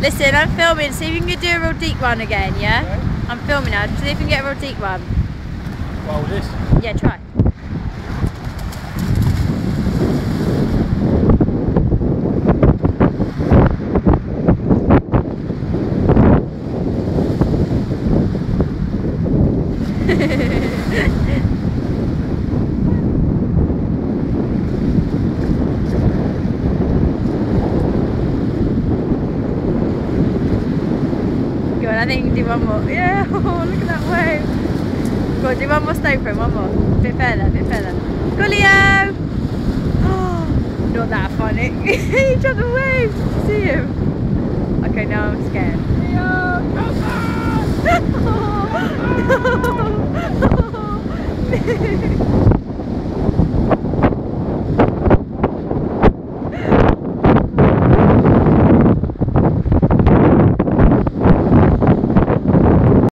Listen, I'm filming. See if you can do a real deep one again, yeah? Okay. I'm filming now. See if you can get a real deep one. Well, this. Yeah, try. Go on, I think you can do one more. Yeah, oh, look at that wave. Go on, do one more stone for him, one more. Bit further, bit further. Go, Leo! Oh, not that funny. He jumped the waves. Did you see him? Okay, now I'm scared. Leo, come on!